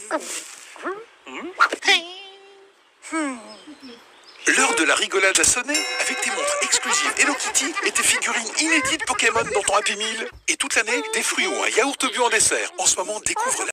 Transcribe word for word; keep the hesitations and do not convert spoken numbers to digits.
L'heure de la rigolade a sonné. Avec tes montres exclusives Hello Kitty et tes figurines inédites Pokémon dans ton Happy Meal. Et toute l'année, des fruits ou un yaourt bio en dessert. En ce moment, découvre la